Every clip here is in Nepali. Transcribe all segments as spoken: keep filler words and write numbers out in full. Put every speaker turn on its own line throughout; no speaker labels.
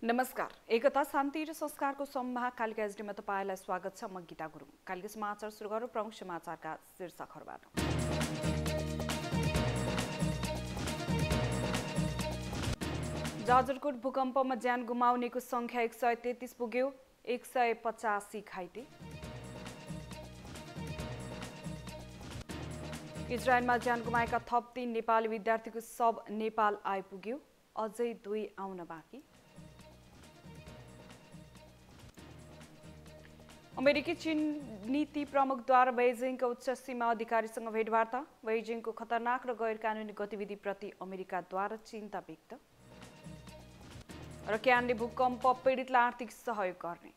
नमस्कार। एकता शान्ति र संस्कारको सम्मा कालिका एसडीमा तपाईलाई स्वागत छ। म गीता गुरुङ। कालिका समाचार सुरु गरौँ प्रमुख समाचारका शीर्षकहरूबाट। जाजरकोट भूकम्पमा ज्यान गुमाउनेको संख्या एक सय तेत्तीस पुग्यो, एक सय पचासी घाइते। इजरायलमा ज्यान गुमाएका थप तीन नेपाली विद्यार्थीको शव नेपाल आइपुग्यो, अझै दुई आउन बाँकी। अमेरिकी चीन नीति प्रमुखद्वारा बेजिङका उच्च सीमा अधिकारीसँग भेटवार्ता। बेजिङको खतरनाक र गैरकानूनी गतिविधिप्रति अमेरिकाद्वारा चिन्ता व्यक्त। र क्यानले भूकम्प पीडितलाई आर्थिक सहयोग गर्ने।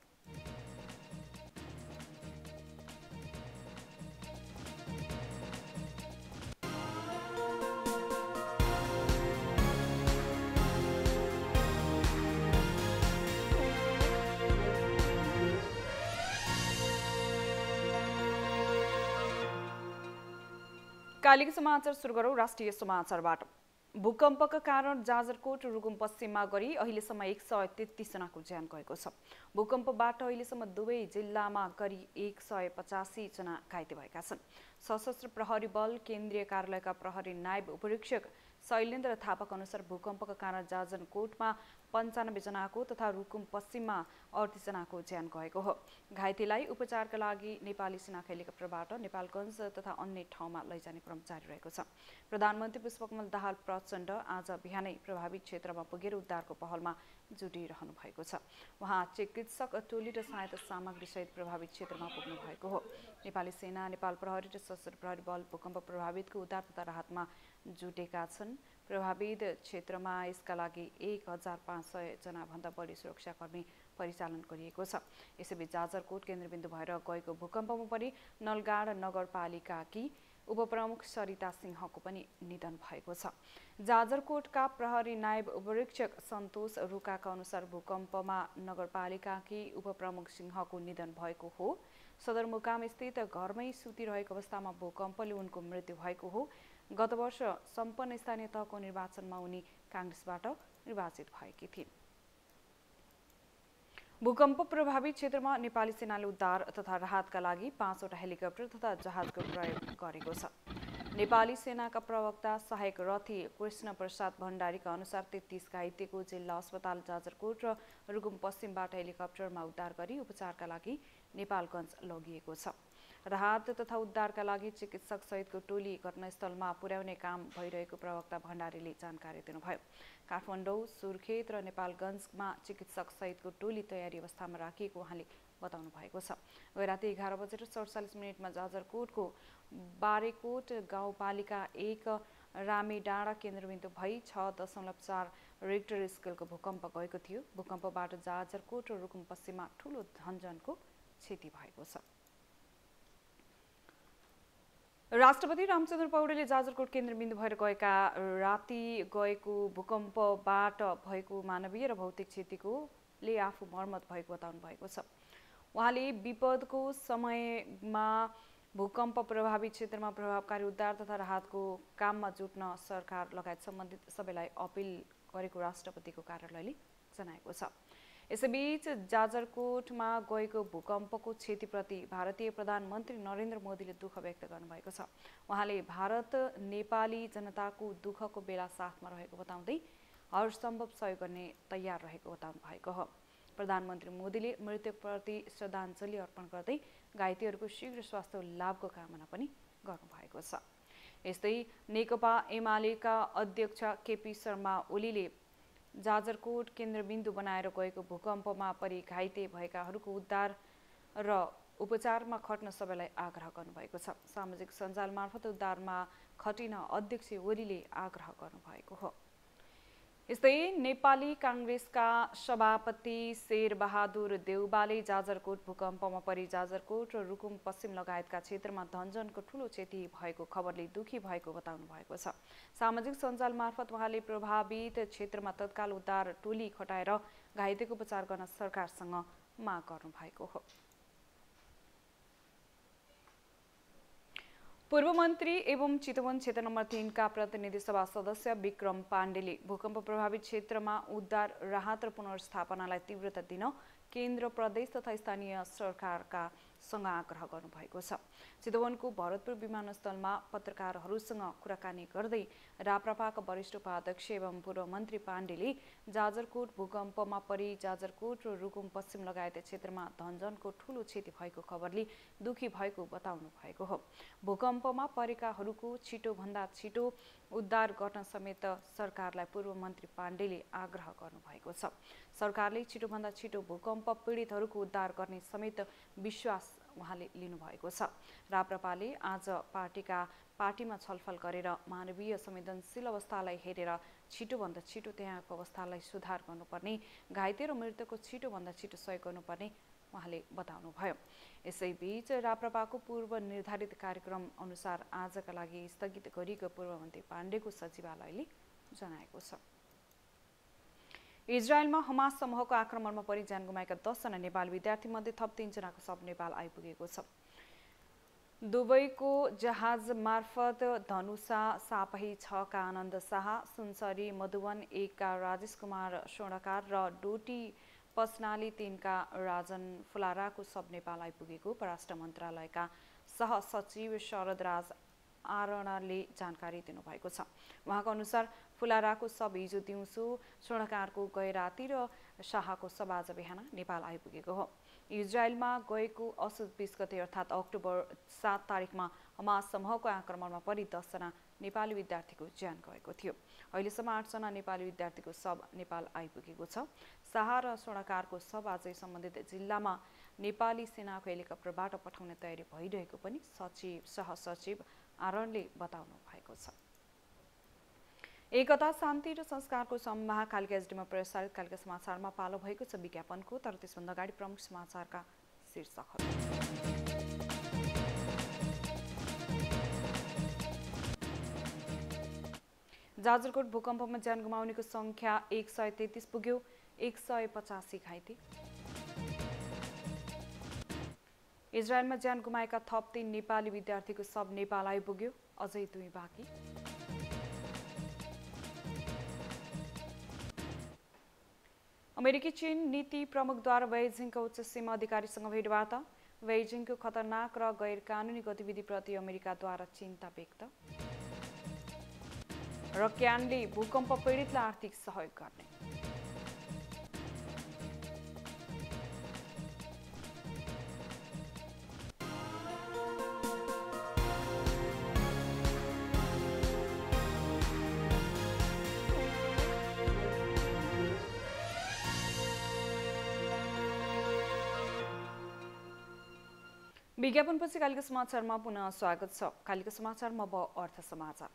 कालिका समाचार सुरु गरौँ राष्ट्रिय समाचारबाट। भूकम्पका कारण जाजरकोट र रुकुम पश्चिममा गरी अहिलेसम्म एक सय तेत्तीस जनाको ज्यान गएको छ। भूकम्पबाट अहिलेसम्म दुवै जिल्लामा गरी एक सय पचासी जना घाइते भएका छन्। सशस्त्र प्रहरी बल केन्द्रीय कार्यालयका प्रहरी नायब उपरीक्षक शैलेन्द्र थापाका अनुसार भूकम्पका कारण जाजरकोटमा पन्चानब्बे जनाको तथा रुकुम पश्चिममा अडतिस जनाको ज्यान गएको हो। घाइतेलाई उपचारका लागि नेपाली सेनाका हेलिकप्टरबाट नेपालगञ्ज तथा अन्य ठाउँमा लैजाने क्रम जारी रहेको छ। प्रधानमन्त्री पुष्पकमल दाहाल प्रचण्ड आज बिहानै प्रभावित क्षेत्रमा पुगेर उद्धारको पहलमा जुटिरहनु भएको छ। उहाँ चिकित्सक टोली र सहायता सामग्री सहित प्रभावित क्षेत्रमा पुग्नु भएको हो। नेपाली सेना, नेपाल प्रहरी र सशस्त्र प्रहरी बल भूकम्प प्रभावितको उद्धार तथा राहतमा जुटेका छन्। प्रभावित क्षेत्रमा यसका लागि एक हजार पाँच सय जना भन्दा बढी सुरक्षाकर्मी परिचालन गरिएको छ। यसैबीच जाजरकोट केन्द्रबिन्दु भएर गएको भूकम्पमा पनि नलगाड नगरपालिकाकी उपप्रमुख सरिता सिंहको पनि निधन भएको छ। जाजरकोटका प्रहरी नायब उपरीक्षक सन्तोष रुकाका अनुसार भूकम्पमा नगरपालिकाकी उपप्रमुख सिंहको निधन भएको हो। सदरमुकाम स्थित घरमै सुतिरहेको अवस्थामा भूकम्पले उनको मृत्यु भएको हो। गत वर्ष सम्पन्न स्थानीय तहको निर्वाचनमा उनी काङ्ग्रेसबाट निर्वाचित भएकी थिइन्। भूकम्प प्रभावित क्षेत्रमा नेपाली सेनाले उद्धार तथा राहतका लागि पाँचवटा हेलिकप्टर तथा जहाजको प्रयोग गरेको छ। नेपाली सेनाका प्रवक्ता सहायक रथी कृष्ण प्रसाद भण्डारीका अनुसार तेत्तीस घाइतेको जिल्ला अस्पताल जाजरकोट र रुकुम पश्चिमबाट हेलिकप्टरमा उद्धार गरी उपचारका लागि नेपालगञ्ज लगिएको छ। राहत तथा उद्धारका लागि चिकित्सक सहितको टोली घटनास्थलमा पुर्याउने काम भइरहेको प्रवक्ता भण्डारीले जानकारी दिनुभयो। काठमाडौँ, सुर्खेत र नेपालगञ्जमा चिकित्सक सहितको टोली तयारी अवस्थामा राखिएको उहाँले बताउनु भएको छ। गैराती एघार बजेर सडचालिस मिनटमा जाजरकोटको बारेकोट गाउँपालिका एक रामे डाँडा केन्द्रबिन्दु भई छ दशमलव चार रिक्टर स्केलको भूकम्प गएको थियो। भूकम्पबाट जाजरकोट र रुकुम पश्चिममा ठूलो धनजनको क्षति भएको छ। राष्ट्रपति रामचन्द्र पौडेलले जाजरकोट केन्द्रबिन्दु भएर गएका राति गएको भूकम्पबाट भएको मानवीय र भौतिक क्षतिकोले आफू मर्मत भएको बताउनु भएको छ। उहाँले विपदको समयमा भूकम्प प्रभावित क्षेत्रमा प्रभावकारी उद्धार तथा राहतको काममा जुट्न सरकार लगायत सम्बन्धित सबैलाई अपिल गरेको राष्ट्रपतिको कार्यालयले जनाएको छ। यसैबीच जाजरकोटमा गएको भूकम्पको क्षतिप्रति भारतीय प्रधानमन्त्री नरेन्द्र मोदीले दुःख व्यक्त गर्नुभएको छ। उहाँले भारत नेपाली जनताको दुःखको बेला साथमा रहेको बताउँदै हरसम्भव सहयोग गर्ने तयार रहेको बताउनु भएको हो। प्रधानमन्त्री मोदीले मृतकप्रति श्रद्धाञ्जली अर्पण गर्दै घाइतेहरूको शीघ्र स्वास्थ्य लाभको कामना पनि गर्नुभएको छ। यस्तै नेकपा एमालेका अध्यक्ष केपी शर्मा ओलीले जाजरकोट केन्द्रबिन्दु बनाएर गएको भूकम्पमा परि घाइते भएकाहरूको उद्धार र उपचारमा खट्न सबैलाई आग्रह गर्नुभएको छ। सामाजिक सञ्जाल मार्फत उद्धारमा खटिन अध्यक्ष ओलीले आग्रह गर्नुभएको हो। यस्तै नेपाली काङ्ग्रेसका सभापति शेरबहादुर देउबाले जाजरकोट भूकम्पमा परि जाजरकोट र रुकुम पश्चिम लगायतका क्षेत्रमा धनजनको ठूलो क्षति भएको खबरले दुखी भएको बताउनु भएको छ। सामाजिक सञ्जाल मार्फत उहाँले प्रभावित क्षेत्रमा तत्काल उद्धार टोली खटाएर घाइतेको उपचार गर्न सरकारसँग माग गर्नु भएको हो। पूर्व मन्त्री एवं चितवन क्षेत्र नम्बर तीन का प्रतिनिधि सभा सदस्य विक्रम पाण्डेले भूकम्प प्रभावित क्षेत्रमा उद्धार राहत र पुनर्स्थापनालाई तीव्रता दिन केन्द्र प्रदेश तथा स्थानीय सरकारका सँग आग्रह गर्नुभएको छ। चितवनको भरतपुर विमानस्थलमा पत्रकारहरूसँग कुराकानी गर्दै राप्रपाका वरिष्ठ उपाध्यक्ष एवं पूर्व मन्त्री पाण्डेले जाजरकोट भूकम्पमा परि जाजरकोट र रुकुम पश्चिम लगायत क्षेत्रमा धनजनको ठूलो क्षति भएको खबरले दुखी भएको बताउनु भएको हो। भूकम्पमा परेकाहरूको छिटोभन्दा छिटो उद्धार गर्न समेत सरकारलाई पूर्व मन्त्री पाण्डेले आग्रह गर्नुभएको छ। सरकारले छिटोभन्दा छिटो भूकम्प पीडितहरूको उद्धार गर्ने समेत विश्वास उहाँले लिनुभएको छ। राप्रपाले आज पार्टीका पार्टीमा छलफल गरेर मानवीय संवेदनशील अवस्थालाई हेरेर छिटोभन्दा छिटो त्यहाँको अवस्थालाई सुधार गर्नुपर्ने, घाइते र मृतकको छिटोभन्दा छिटो सहयोग गर्नुपर्ने उहाँले बताउनुभयो। यसैबीच राप्रपाको पूर्व निर्धारित कार्यक्रम अनुसार आजका लागि स्थगित गरिएको पूर्व मन्त्री पाण्डेको सचिवालयले जनाएको छ। इजरायलमा हमास समूहको आक्रमणमा परि ज्यान गुमाएका दसजना नेपाली विद्यार्थी मध्ये थप तीनजनाको शव नेपाल आइपुगेको छ। दुबईको जहाज मार्फत धनुषा सापही छ का आनन्द शाह, सुनसरी मधुवन एक का राजेश कुमार स्वर्णकार र डोटी पसनाली तीन का राजन फुलाराको शव नेपाल आइपुगेको परराष्ट्र मन्त्रालयका सहसचिव शरद राज आरणले जानकारी दिनुभएको छ। उहाँको अनुसार फुलाराको शव हिजो दिउँसो, स्वर्णकारको गए राति र शाहको शव आज बिहान नेपाल आइपुगेको हो। इजरायलमा गएको असोज बीस गते अर्थात् अक्टोबर सात तारिकमा हमास समूहको आक्रमणमा परि दसजना नेपाली विद्यार्थीको ज्यान गएको थियो। अहिलेसम्म आठजना नेपाली विद्यार्थीको शव नेपाल आइपुगेको छ। शाह र स्वर्णकारको शव आजै सम्बन्धित जिल्लामा नेपाली सेनाको हेलिकप्टरबाट पठाउने तयारी भइरहेको पनि सचिव सहसचिव आरणले बताउनु भएको छ। एकता, शान्ति र संस्कारको सम्माह कालिका एसडीमा प्रसारित कालिका समाचारमा पालो भएको छ विज्ञापनको। तर त्यसभन्दा अगाडि प्रमुख समाचारका शीर्षकहरू। जाजरकोट भूकम्पमा ज्यान गुमाउनेको संख्या एक सय तेत्तीस पुग्यो, एक सय पचासी घाइते। इजरायलमा ज्यान गुमाएका थप तीन नेपाली विद्यार्थीको शव नेपाल आइपुग्यो, अझै दुई बाँकी। अमेरिकी चीन नीति प्रमुखद्वारा बेइजिङका उच्च सीमा अधिकारीसँग भेटवार्ता, बेइजिङको खतरनाक र गैर कानुनी गतिविधिप्रति अमेरिकाद्वारा चिन्ता व्यक्त। र क्यानले भूकम्प पीडितलाई आर्थिक सहयोग गर्ने। विज्ञापनपछि कालिका समाचारमा पुनः स्वागत छ। कालिका समाचारमा अब अर्थ समाचार।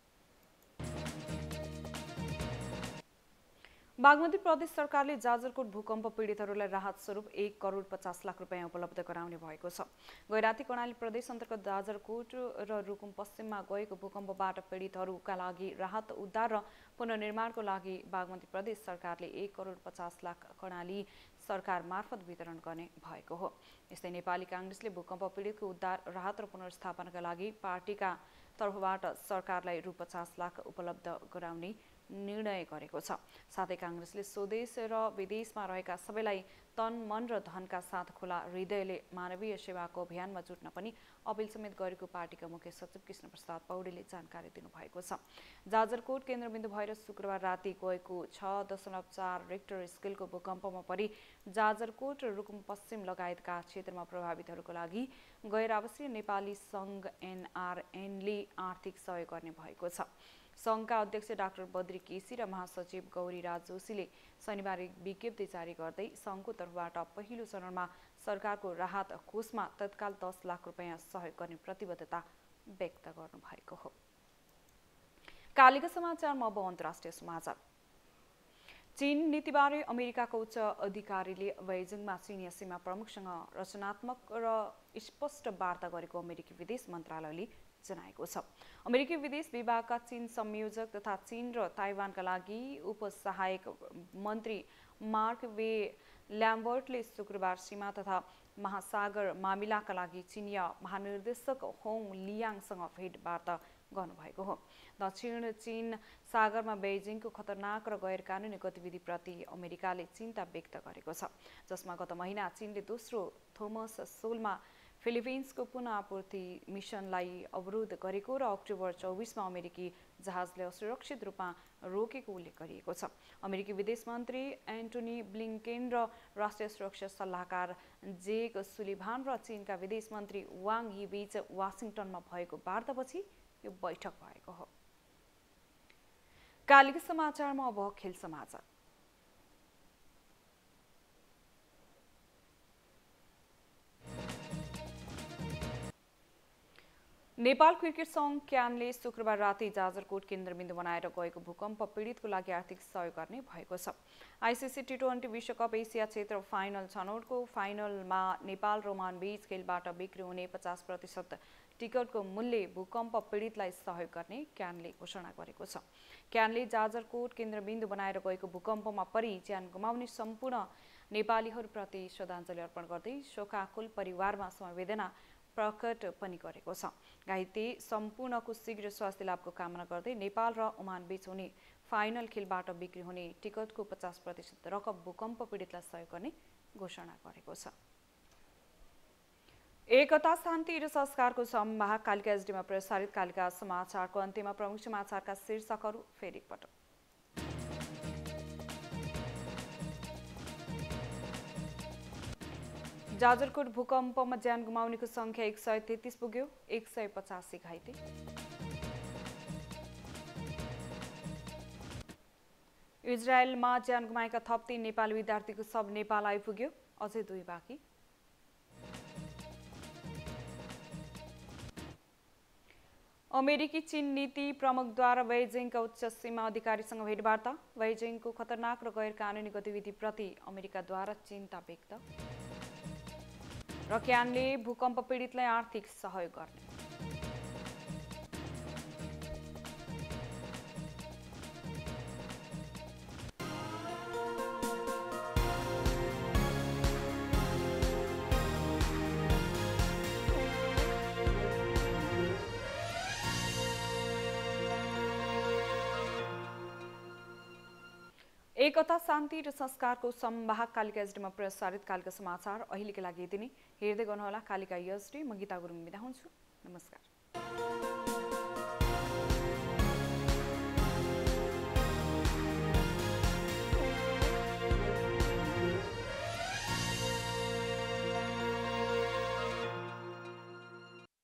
बागमती प्रदेश सरकारले जाजरकोट भूकम्प पीडितहरूलाई राहत स्वरूप एक करोड पचास लाख रुपियाँ उपलब्ध गराउने भएको छ। गैराती कर्णाली प्रदेश अन्तर्गत जाजरकोट र रुकुम पश्चिममा गएको भूकम्पबाट पीडितहरूका लागि राहत उद्धार र पुनर्निर्माणको लागि बागमती प्रदेश सरकारले एक करोड पचास लाख कर्णाली सरकार मार्फत वितरण गर्ने भएको हो। यस्तै नेपाली काङ्ग्रेसले भूकम्प पीडितको उद्धार राहत र पुनर्स्थापनाका लागि पार्टीका तर्फबाट सरकारलाई रु पचास लाख उपलब्ध गराउने निर्णय गरेको छ। साथै काङ्ग्रेसले स्वदेश र विदेशमा रहेका सबैलाई तन मन र धनका साथ खुला हृदयले मानवीय सेवाको अभियानमा जुट्न पनि अपिल समेत गरेको पार्टीका मुख्य सचिव कृष्ण प्रसाद पौडेलले जानकारी दिनुभएको छ। जाजरकोट केन्द्रबिन्दु भएर शुक्रबार राति गएको छ दशमलव चार रेक्टर स्केलको भूकम्पमा परि जाजरकोट र रुकुम पश्चिम लगायतका क्षेत्रमा प्रभावितहरूको लागि गैर आवासीय नेपाली सङ्घ एनआरएनले आर्थिक सहयोग गर्ने भएको छ। सङ्घका अध्यक्ष डाक्टर बद्री केसी र महासचिव गौरीराज जोशीले शनिबार एक विज्ञप्ति जारी गर्दै सङ्घको तर्फबाट पहिलो चरणमा सरकारको राहत कोषमा तत्काल दस लाख रुपियाँ सहयोग गर्ने प्रतिबद्धता व्यक्त गर्नुभएको हो। कालिका समाचारमा अब अन्तर्राष्ट्रिय समाचार। चीन नीतिबारे अमेरिकाको उच्च अधिकारीले बेइजिङमा चिनिया सीमा प्रमुखसँग रचनात्मक र स्पष्ट वार्ता गरेको अमेरिकी विदेश मन्त्रालयले जनाएको छ। अमेरिकी विदेश विभागका चीन संयोजक तथा चीन र ताइवानका लागि उपसहायक मन्त्री मार्क वे ल्याम्बर्टले शुक्रबार सीमा तथा महासागर मामिलाका लागि चिनिया महानिर्देशक होङ लियाङसँग भेटवार्ता गर्नुभएको हो। दक्षिण चीन सागरमा बेइजिङको खतरनाक र गैर कानुनी गतिविधिप्रति अमेरिकाले चिन्ता व्यक्त गरेको छ, जसमा गत महिना चीनले दोस्रो थोमस सोलमा फिलिपिन्सको पुनः आपूर्ति मिसनलाई अवरोध गरेको र अक्टोबर चौबिसमा अमेरिकी जहाजले असुरक्षित रूपमा रोकेको उल्लेख गरिएको छ। अमेरिकी विदेश मन्त्री एन्टोनी ब्लिङ्केन र राष्ट्रिय सुरक्षा सल्लाहकार जेक सुलिभान र चीनका विदेश मन्त्री वाङ यी बीच वासिङटनमा भएको वार्तापछि यो बैठक भएको हो। कालीका समाचारमा अब खेल समाचार। नेपाल क्रिकेट सङ्घ क्यानले शुक्रबार राति जाजरकोट केन्द्रबिन्दु बनाएर गएको भूकम्प पीडितको लागि आर्थिक सहयोग गर्ने भएको छ। आइसिसी टी ट्वेन्टी विश्वकप एसिया क्षेत्र फाइनल छनौटको फाइनलमा नेपाल र ओमान बीच खेलबाट बिक्री हुने पचास प्रतिशत टिकटको मूल्य भूकम्प पीडितलाई सहयोग गर्ने क्यानले घोषणा गरेको छ। क्यानले जाजरकोट केन्द्रबिन्दु बनाएर गएको भूकम्पमा परि ज्यान गुमाउने सम्पूर्ण नेपालीहरूप्रति श्रद्धाञ्जली अर्पण गर्दै शोकाकुल परिवारमा समवेदना प्रकट पनि गरेको छ। घाइते सम्पूर्णको शीघ्र स्वास्थ्य लाभको कामना गर्दै नेपाल र ओमान बीच हुने फाइनल खेलबाट बिक्री हुने टिकटको पचास प्रतिशत रकम भूकम्प पीडितलाई सहयोग गर्ने घोषणा गरेको छ। एकता शान्ति र संस्कारको संवाहक कालिका एसडीमा प्रसारित कालिका समाचारको अन्त्यमा प्रमुख समाचारका शीर्षकहरू फेरि एकपटक। जाजरकोट भूकम्पमा ज्यान गुमाउनेको संख्या एक सय तेत्तीस पुग्यो, एक सय पचासी घाइते। इजरायलमा ज्यान गुमाएका थप तीन नेपाली विद्यार्थीको शव नेपाल आइपुग्यो, अझै दुई बाँकी। अमेरिकी चीन नीति प्रमुखद्वारा बेइजिङका उच्च सीमा अधिकारीसँग भेटवार्ता। बेइजिङको खतरनाक र गैर कानुनी गतिविधिप्रति अमेरिकाद्वारा चिन्ता व्यक्त। र क्यानले भूकम्प पीडितलाई आर्थिक सहयोग गर्ने। एकता शान्ति र संस्कारको संवाहक कालिका एसडीमा प्रसारित कालिका समाचार अहिलेका लागि यति नै। हेर्दै गर्नुहोला कालिका एसडी। म गीता गुरुङ बिदा हुन्छु। नमस्कार।